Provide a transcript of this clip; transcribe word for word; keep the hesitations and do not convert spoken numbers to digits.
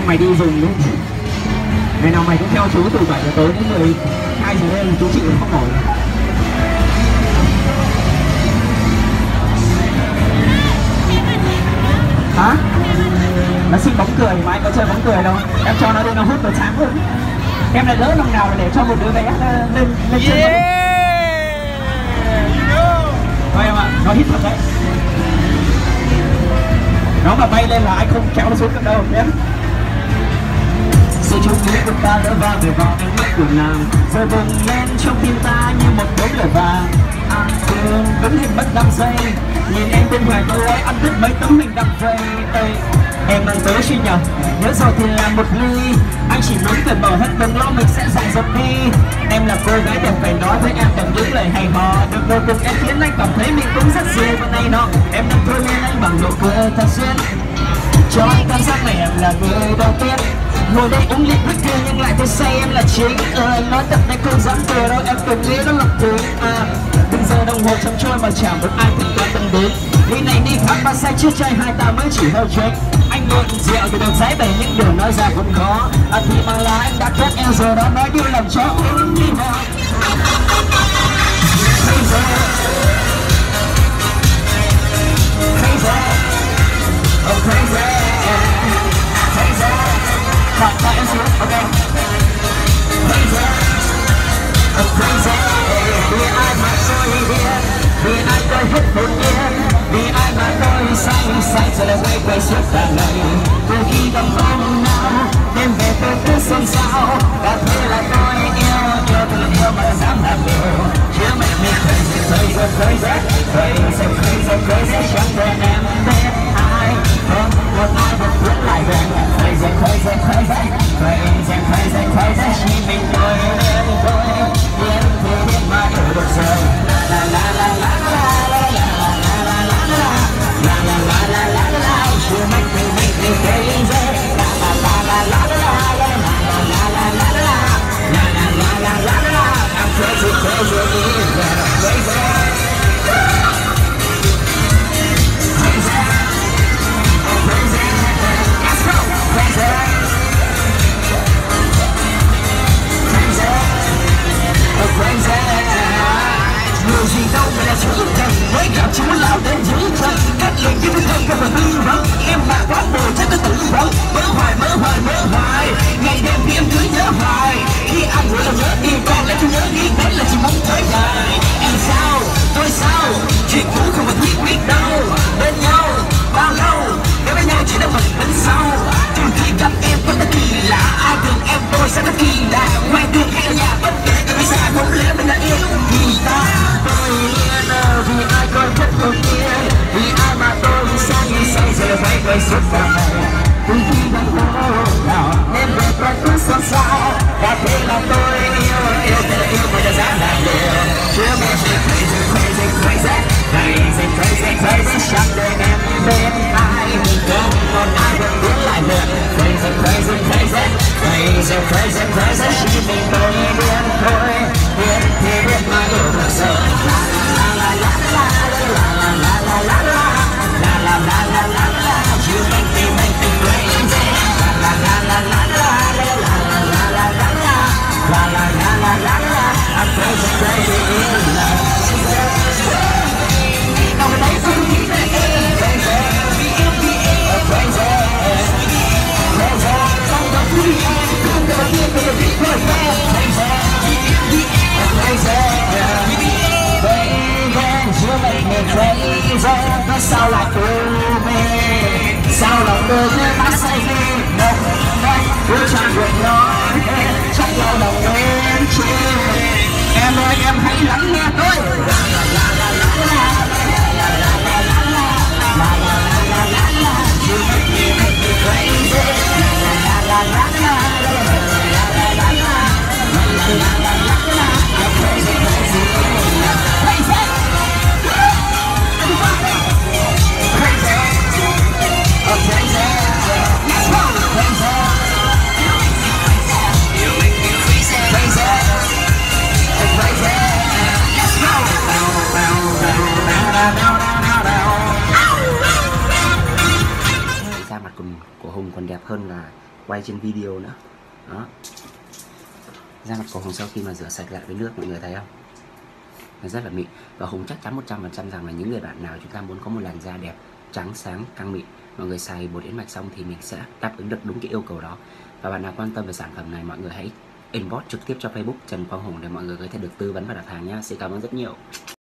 anh mày đi rừng đúng không? Ngày nào mày cũng theo chú từ bảy giờ tối đến mười hai giờ đêm, chú chịu không nổi. Hả? Nó xin bóng cười mà anh có chơi bóng cười đâu. Em cho nó lên nó hút nó sáng hơn. Em lại lỡ năm nào là để cho một đứa bé lên lên chơi bóng. Thôi em ạ, nó hít thật đấy. Nó mà bay lên là anh không kéo nó xuống được đâu nhé. Sự chú ý của ta đã va về vào ánh mắt của nàng, rồi bừng lên trong tim ta như một đống lửa vàng. Anh thương đứng hình mất năm giây, nhìn em bên ngoài tôi ấy ăn đứt mấy tấm hình đập vây. Em mang tới sinh nhật, nhớ rồi thì làm một ly. Anh chỉ muốn cởi mở hết đừng lo mình sẽ dại dột đi. Em là cô gái đẹp phải nói với em bằng những lời hay hò. Được rồi cùng em khiến anh cảm thấy mình cũng rất duyên và này nọ. Em đang thôi lên anh bằng nụ cười thật duyên, cho anh cảm giác này em là người đầu tiên. Ngồi đây uống ly bất kỳ nhưng lại thấy say em là chính. Ờ, anh nói thật này không dám cười đâu, em từng nghĩ đó là thứ à. Từng giờ đồng hồ chấm trôi mà chẳng một ai từng quan tâm đến. Đi này đi khác ba say chưa chơi hai ta mới chỉ hơi drink. Anh ngồi rượu từ đường giấy bày những điều nói ra vẫn khó. À thì mà là anh đã kết em rồi đó nói như làm cho uống đi mà. Crazy, crazy, oh crazy, crazy. Right, right, let's do it, okay. Crazy, oh crazy. Vì ai mà tôi điên, vì ai tôi hết hồn nhiên, vì ai mà tôi say say rồi lại quay quay suốt cả ngày. Từ khi gặp hôm nào đêm về tôi cứ xôn xao, và thế là tôi yêu yêu tôi yêu mà dám làm điều. Chưa mẹ mình crazy crazy crazy crazy crazy crazy chẳng quên em biết ai không một ai vẫn vẫn lại về. Crazy crazy crazy crazy crazy crazy chỉ mình tôi đến tôi biết tôi biết mà hiểu được rồi. La la la la la la la la la la la la la la la la la la. You make me make me crazy. La la la la la la la la la la la la la la la la la la. I'm crazy crazy crazy. Điều gì đâu mà là chữ cần mới gặp chú lao đến dưới chân cách liền với thân thân và tư vấn em mà quá bồ chắc tôi tự vấn mơ hoài mơ hoài mơ hoài ngày đêm khi em cứ nhớ hoài khi anh vừa là nhớ đi còn lại tôi nhớ đi đến là chỉ muốn tới dài em sao tôi sao chuyện cũ không cần thiết biết đâu bên nhau bao lâu nếu bên nhau chỉ là mình bên sau từ khi gặp em có thật kỳ lạ ai thương em tôi sẽ thật kỳ lạ ngoài đường hay là nhà bất kể từ xa không lẽ mình đã yêu vì ta tôi yên vì ai coi chất không yên vì ai mà tôi say say giờ phải quay suốt cả ngày từ khi gặp hôm nào em về tôi cứ xôn xao và thế là tôi yêu yêu tôi yêu tôi đã dám làm điều chưa biết gì crazy crazy crazy crazy crazy crazy chẳng để em bên ai không còn ai vẫn muốn lại được crazy crazy crazy crazy crazy crazy chỉ mình tôi biết thôi biết thì biết mà yêu thật sự la la la la la la la la la la la la la la la la you make me make me crazy la la la la la la la la la la la la la la la la la I'm crazy crazy in love đâu mà thấy không biết là em crazy crazy crazy không có vui em không có biết bây giờ biết thôi em crazy crazy baby you make me crazy nó sao lại yêu mình sao lòng tôi cứ mãi say mê một ngày cứ chẳng được nói chắc lâu lòng em chưa em ơi em hãy lắng nghe tôi la la la la la la la la la la la la la you make me make me crazy la la la la la la la la la la la la I'm crazy crazy crazy crazy oh crazy let's go crazy you make me crazy crazy crazy let's go da mặt của, của Hùng còn đẹp hơn là quay trên video nữa. Đó, da mặt của Hùng sau khi mà rửa sạch lại với nước, mọi người thấy không, nó rất là mịn. Và Hùng chắc chắn một trăm phần trăm rằng là những người bạn nào chúng ta muốn có một làn da đẹp, trắng sáng, căng mịn, mọi người xài bột yến mạch xong thì mình sẽ đáp ứng được đúng cái yêu cầu đó. Và bạn nào quan tâm về sản phẩm này, mọi người hãy inbox trực tiếp cho Facebook Trần Quang Hùng để mọi người có thể được tư vấn và đặt hàng nhé. Xin cảm ơn rất nhiều.